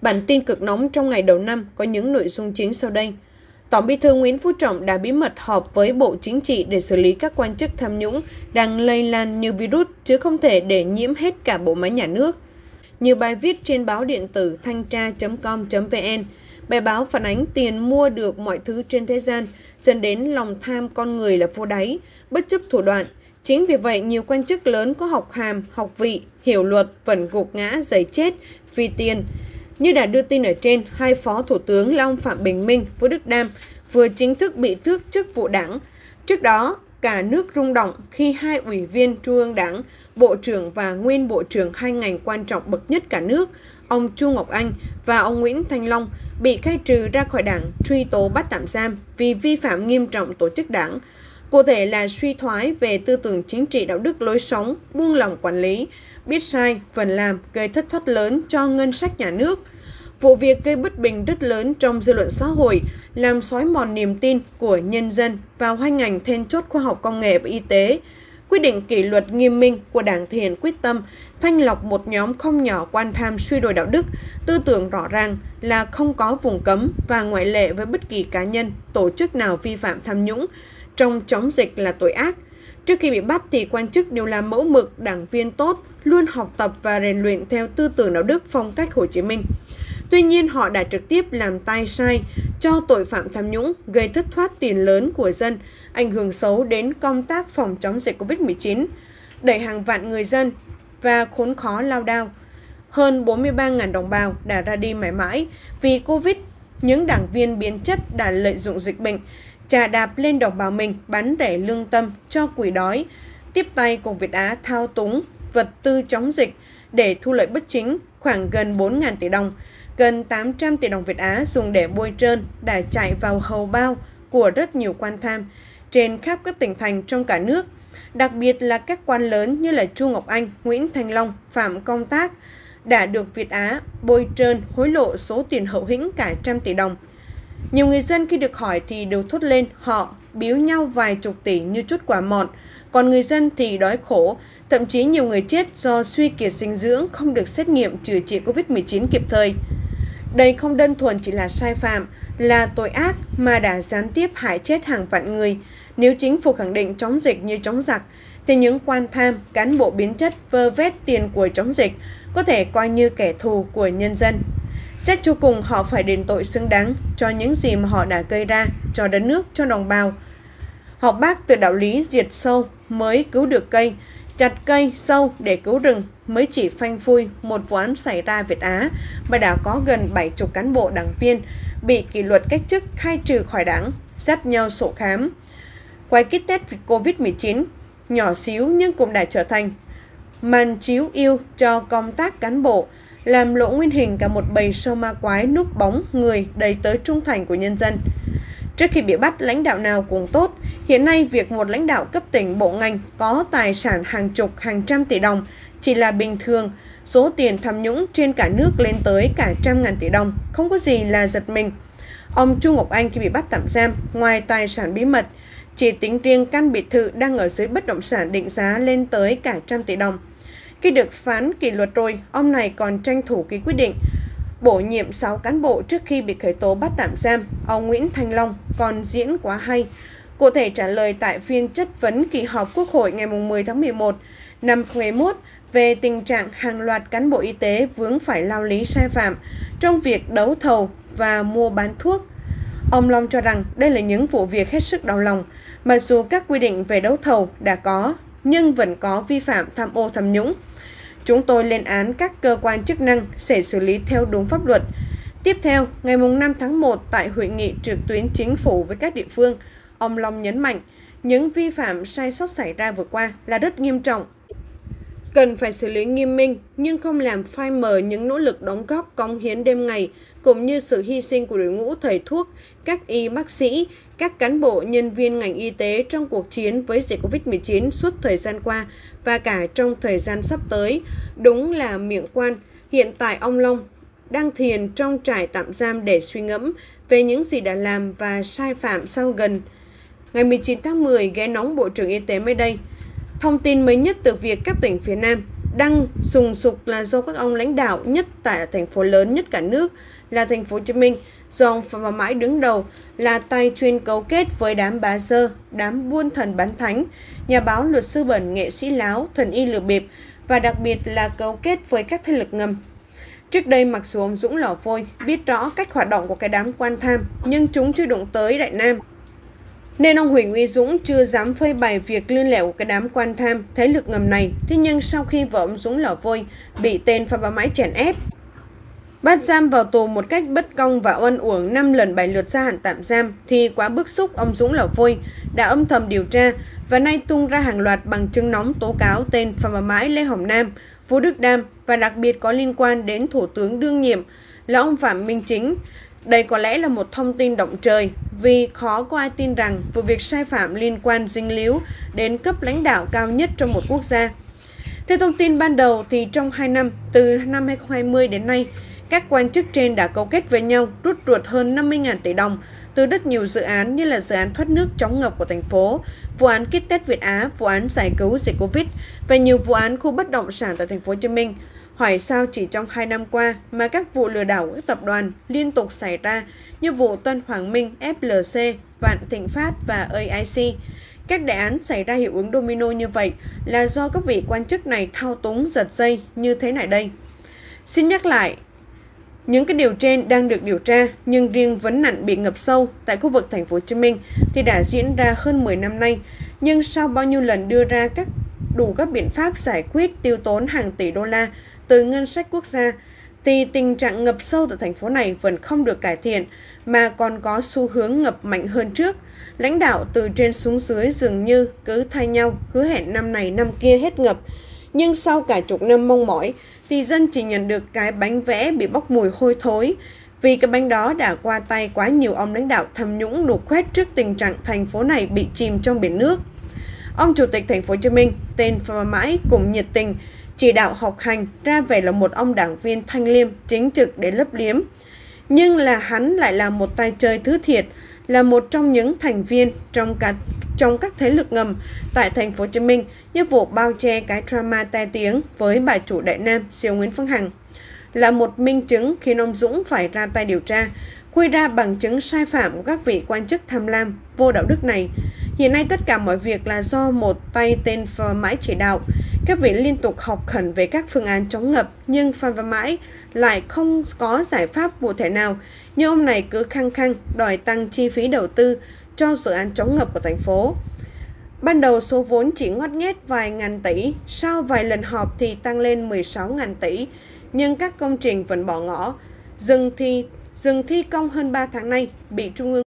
Bản tin cực nóng trong ngày đầu năm có những nội dung chính sau đây. Tổng Bí thư Nguyễn Phú Trọng đã bí mật họp với Bộ Chính trị để xử lý các quan chức tham nhũng đang lây lan như virus chứ không thể để nhiễm hết cả bộ máy nhà nước. Nhiều bài viết trên báo điện tử thanh tra.com.vn, bài báo phản ánh tiền mua được mọi thứ trên thế gian, dẫn đến lòng tham con người là vô đáy, bất chấp thủ đoạn. Chính vì vậy, nhiều quan chức lớn có học hàm, học vị, hiểu luật vẫn gục ngã giấy chết vì tiền. Như đã đưa tin ở trên, hai phó thủ tướng là ông Phạm Bình Minh, Vũ Đức Đam vừa chính thức bị tước chức vụ đảng. Trước đó, cả nước rung động khi hai ủy viên Trung ương Đảng, Bộ trưởng và nguyên Bộ trưởng hai ngành quan trọng bậc nhất cả nước, ông Chu Ngọc Anh và ông Nguyễn Thanh Long bị khai trừ ra khỏi đảng, truy tố bắt tạm giam vì vi phạm nghiêm trọng tổ chức đảng. Cụ thể là suy thoái về tư tưởng chính trị đạo đức lối sống, buông lỏng quản lý, biết sai, phần làm, gây thất thoát lớn cho ngân sách nhà nước. Vụ việc gây bất bình rất lớn trong dư luận xã hội, làm xói mòn niềm tin của nhân dân vào hai ngành then chốt khoa học công nghệ và y tế. Quyết định kỷ luật nghiêm minh của Đảng thể hiện quyết tâm thanh lọc một nhóm không nhỏ quan tham suy đồi đạo đức, tư tưởng rõ ràng là không có vùng cấm và ngoại lệ với bất kỳ cá nhân, tổ chức nào vi phạm tham nhũng trong chống dịch là tội ác. Trước khi bị bắt thì quan chức đều là mẫu mực, đảng viên tốt, luôn học tập và rèn luyện theo tư tưởng đạo đức phong cách Hồ Chí Minh. Tuy nhiên, họ đã trực tiếp làm tay sai cho tội phạm tham nhũng, gây thất thoát tiền lớn của dân, ảnh hưởng xấu đến công tác phòng chống dịch Covid-19, đẩy hàng vạn người dân và khốn khó lao đao. Hơn 43.000 đồng bào đã ra đi mãi mãi vì Covid. Những đảng viên biến chất đã lợi dụng dịch bệnh, chà đạp lên đồng bào mình, bán rẻ lương tâm cho quỷ đói, tiếp tay cùng Việt Á thao túng vật tư chống dịch để thu lợi bất chính khoảng gần 4.000 tỷ đồng. Gần 800 tỷ đồng Việt Á dùng để bôi trơn đã chạy vào hầu bao của rất nhiều quan tham trên khắp các tỉnh thành trong cả nước. Đặc biệt là các quan lớn như là Chu Ngọc Anh, Nguyễn Thanh Long, Phạm Công Tác đã được Việt Á bôi trơn hối lộ số tiền hậu hĩnh cả trăm tỷ đồng. Nhiều người dân khi được hỏi thì đều thốt lên họ biếu nhau vài chục tỷ như chút quả mọn, còn người dân thì đói khổ, thậm chí nhiều người chết do suy kiệt dinh dưỡng không được xét nghiệm chữa trị Covid-19 kịp thời. Đây không đơn thuần chỉ là sai phạm, là tội ác mà đã gián tiếp hại chết hàng vạn người. Nếu chính phủ khẳng định chống dịch như chống giặc, thì những quan tham, cán bộ biến chất vơ vét tiền của chống dịch có thể coi như kẻ thù của nhân dân. Xét cho cùng, họ phải đền tội xứng đáng cho những gì mà họ đã gây ra cho đất nước, cho đồng bào. Học bác từ đạo lý diệt sâu mới cứu được cây, chặt cây sâu để cứu rừng mới chỉ phanh phui một vụ án xảy ra Việt Á mà đã có gần 70 cán bộ đảng viên bị kỷ luật cách chức, khai trừ khỏi đảng, dắt nhau sổ khám. Quay kit test Covid-19 nhỏ xíu nhưng cũng đã trở thành màn chiếu yêu cho công tác cán bộ, làm lộ nguyên hình cả một bầy sâu ma quái núp bóng người đầy tới trung thành của nhân dân. Trước khi bị bắt, lãnh đạo nào cũng tốt. Hiện nay, việc một lãnh đạo cấp tỉnh, bộ ngành có tài sản hàng chục, hàng trăm tỷ đồng chỉ là bình thường. Số tiền tham nhũng trên cả nước lên tới cả trăm ngàn tỷ đồng, không có gì là giật mình. Ông Chu Ngọc Anh khi bị bắt tạm giam, ngoài tài sản bí mật, chỉ tính riêng căn biệt thự đang ở dưới bất động sản định giá lên tới cả trăm tỷ đồng. Khi được phán kỷ luật rồi, ông này còn tranh thủ ký quyết định bổ nhiệm 6 cán bộ trước khi bị khởi tố bắt tạm giam. Ông Nguyễn Thanh Long còn diễn quá hay. Cụ thể trả lời tại phiên chất vấn kỳ họp Quốc hội ngày 10 tháng 11 năm 2021 về tình trạng hàng loạt cán bộ y tế vướng phải lao lý sai phạm trong việc đấu thầu và mua bán thuốc. Ông Long cho rằng đây là những vụ việc hết sức đau lòng. Mặc dù các quy định về đấu thầu đã có, nhưng vẫn có vi phạm tham ô tham nhũng. Chúng tôi lên án các cơ quan chức năng sẽ xử lý theo đúng pháp luật. Tiếp theo, ngày 5 tháng 1 tại hội nghị trực tuyến chính phủ với các địa phương, ông Long nhấn mạnh những vi phạm sai sót xảy ra vừa qua là rất nghiêm trọng. Cần phải xử lý nghiêm minh nhưng không làm phai mờ những nỗ lực đóng góp cống hiến đêm ngày cũng như sự hy sinh của đội ngũ thầy thuốc, các y bác sĩ, các cán bộ nhân viên ngành y tế trong cuộc chiến với dịch Covid-19 suốt thời gian qua và cả trong thời gian sắp tới. Đúng là miệng quan. Hiện tại ông Long đang thiền trong trại tạm giam để suy ngẫm về những gì đã làm và sai phạm sau gần. Ngày 19 tháng 10, ghé nóng Bộ trưởng Y tế mới đây. Thông tin mới nhất từ việc các tỉnh phía Nam đang sùng sục là do các ông lãnh đạo nhất tại thành phố lớn nhất cả nước là thành phố Hồ Chí Minh, do ông Phan Văn Mãi đứng đầu, là tay chuyên cấu kết với đám bá dơ, đám buôn thần bán thánh, nhà báo, luật sư bẩn, nghệ sĩ láo, thần y lừa bịp và đặc biệt là cấu kết với các thế lực ngầm. Trước đây, mặc dù ông Dũng Lò Vôi biết rõ cách hoạt động của cái đám quan tham, nhưng chúng chưa đụng tới Đại Nam, nên ông Huỳnh Uy Dũng chưa dám phơi bày việc lươn lẹo của cái đám quan tham, thế lực ngầm này. Thế nhưng sau khi vợ ông Dũng Lò Vôi bị tên Phan Văn Mãi chèn ép, bắt giam vào tù một cách bất công và oan uổng 5 lần 7 lượt gia hạn tạm giam, thì quá bức xúc, ông Dũng Lò Vôi đã âm thầm điều tra và nay tung ra hàng loạt bằng chứng nóng tố cáo tên Phan Văn Mãi, Lê Hồng Nam, Vũ Đức Đam và đặc biệt có liên quan đến Thủ tướng đương nhiệm là ông Phạm Minh Chính. Đây có lẽ là một thông tin động trời, vì khó có ai tin rằng vụ việc sai phạm liên quan dính líu đến cấp lãnh đạo cao nhất trong một quốc gia. Theo thông tin ban đầu, thì trong 2 năm, từ năm 2020 đến nay, các quan chức trên đã cấu kết với nhau rút ruột hơn 50.000 tỷ đồng từ rất nhiều dự án như là dự án thoát nước chống ngập của thành phố, vụ án kit test Việt Á, vụ án giải cứu dịch Covid và nhiều vụ án khu bất động sản tại thành phố Hồ Chí Minh. Hỏi sao chỉ trong 2 năm qua mà các vụ lừa đảo của các tập đoàn liên tục xảy ra như vụ Tân Hoàng Minh, FLC, Vạn Thịnh Phát và AIC. Các đại án xảy ra hiệu ứng domino như vậy là do các vị quan chức này thao túng giật dây như thế này đây. Xin nhắc lại, những cái điều trên đang được điều tra, nhưng riêng vấn nạn bị ngập sâu tại khu vực thành phố Hồ Chí Minh thì đã diễn ra hơn 10 năm nay, nhưng sau bao nhiêu lần đưa ra đủ các biện pháp giải quyết tiêu tốn hàng tỷ đô la từ ngân sách quốc gia, thì tình trạng ngập sâu tại thành phố này vẫn không được cải thiện mà còn có xu hướng ngập mạnh hơn trước. Lãnh đạo từ trên xuống dưới dường như cứ thay nhau hứa hẹn năm này năm kia hết ngập, nhưng sau cả chục năm mong mỏi thì dân chỉ nhận được cái bánh vẽ bị bốc mùi hôi thối, vì cái bánh đó đã qua tay quá nhiều ông lãnh đạo tham nhũng đục khoét trước tình trạng thành phố này bị chìm trong biển nước. Ông Chủ tịch thành phố Hồ Chí Minh tên Phan Văn Mãi cũng nhiệt tình chỉ đạo học hành, ra vẻ là một ông đảng viên thanh liêm, chính trực để lấp liếm. Nhưng là hắn lại là một tay chơi thứ thiệt, là một trong những thành viên trong các thế lực ngầm tại thành phố Hồ Chí Minh như vụ bao che cái drama tai tiếng với bà chủ Đại Nam siêu Nguyễn Phương Hằng, là một minh chứng khiến ông Dũng phải ra tay điều tra, quy ra bằng chứng sai phạm của các vị quan chức tham lam, vô đạo đức này. Hiện nay tất cả mọi việc là do một tay tên Phan Văn Mãi chỉ đạo. Các vị liên tục học khẩn về các phương án chống ngập, nhưng Phan Văn Mãi lại không có giải pháp cụ thể nào, nhưng ông này cứ khăng khăng đòi tăng chi phí đầu tư cho dự án chống ngập của thành phố. Ban đầu số vốn chỉ ngót nghét vài ngàn tỷ, sau vài lần họp thì tăng lên 16.000 tỷ, nhưng các công trình vẫn bỏ ngỏ, dừng thi công hơn 3 tháng nay bị Trung ương